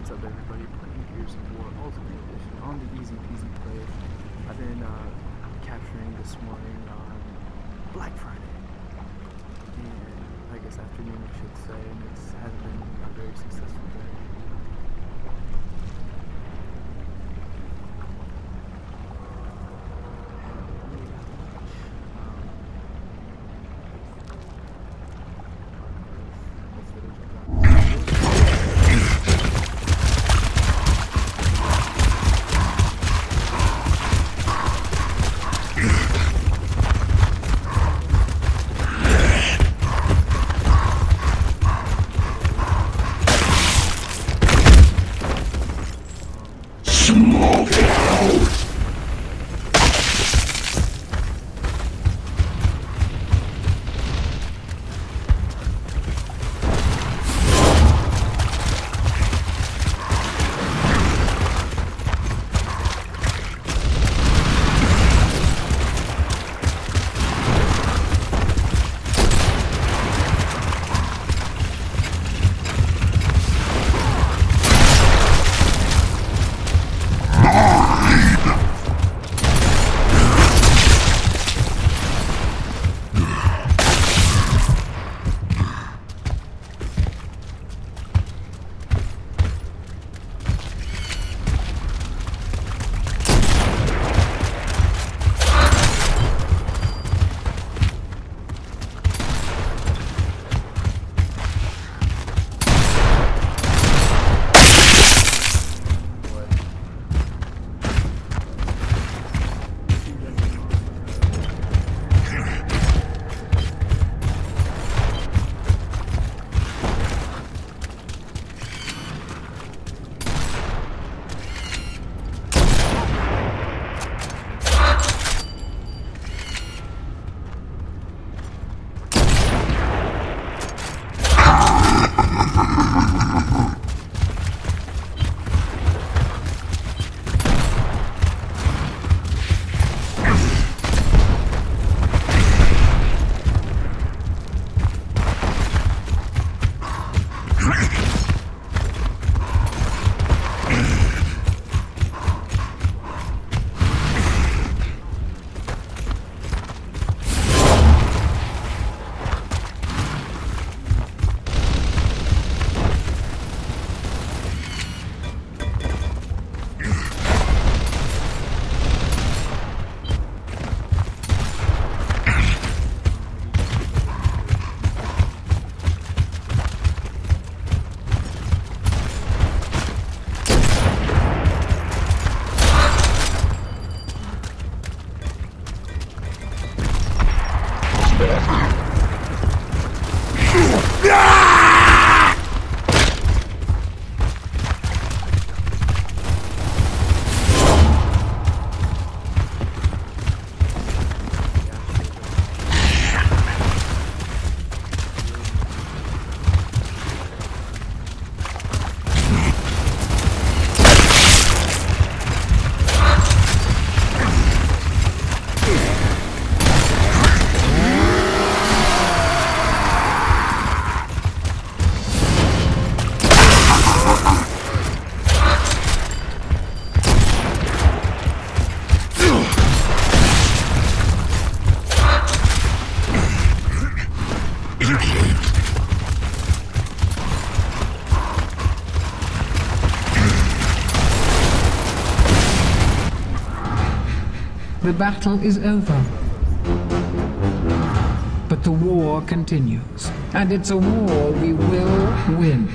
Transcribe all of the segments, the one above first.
What's up, everybody? Playing Gears of War Ultimate Edition on the EZPZ Plays. I've been capturing this morning on Black Friday, and I guess afternoon I should say, and it hasn't been a very successful day. The battle is over. But the war continues, and it's a war we will win.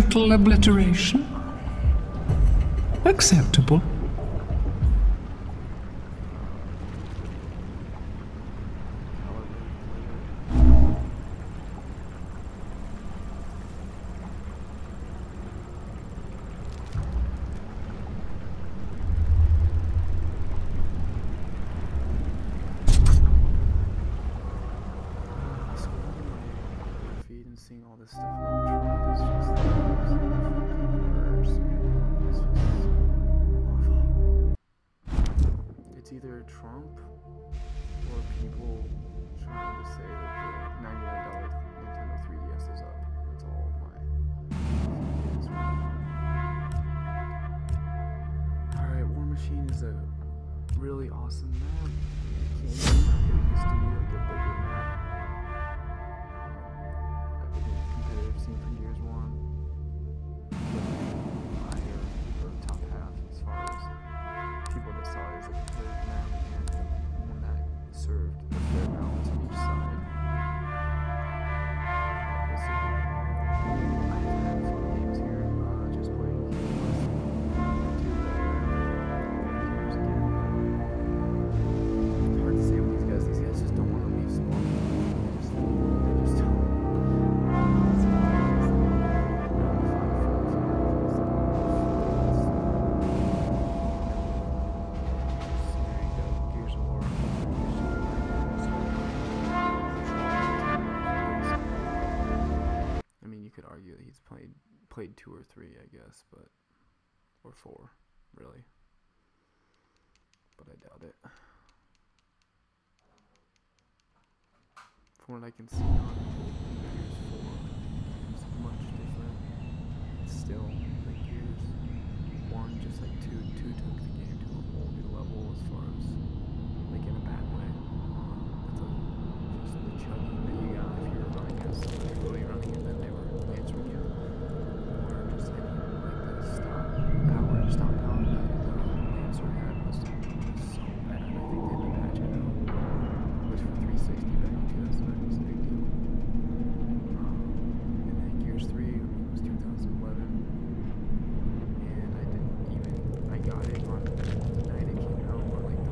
total obliteration? Acceptable. Seeing all this stuff about Trump is just worse, man. It's just awful. It's either Trump or people trying to say that the $99 Nintendo 3DS is up. That's all my feed is right now. Alright, War Machine is a really awesome map. It used to be like a bigger map. Competitive scene for years one, higher or top half as far as people that saw it as a competitive map and one that served a fair balance on each side. We'll see. I have had fun games here, just playing years again. It's hard to say with these guys just don't want to leave spawn. They just don't. Argue that he's played 2 or 3, I guess, but or 4, really. But I doubt it. From what I can see on Gears 4, it's much different. It's still like Gears 1, just like 2 took the game to a whole new level as far as like in a bad way. That's just the chugging that you got if you were running as somebody really running and then they were answering you, or just any like the stop power that the Lancer had was just so bad. I think they had to patch it out, which for 360 back in 2009 was a big deal. And then Gears 3 was 2011, and I got it on the night it came out, or like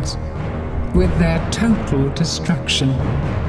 ends with their total destruction.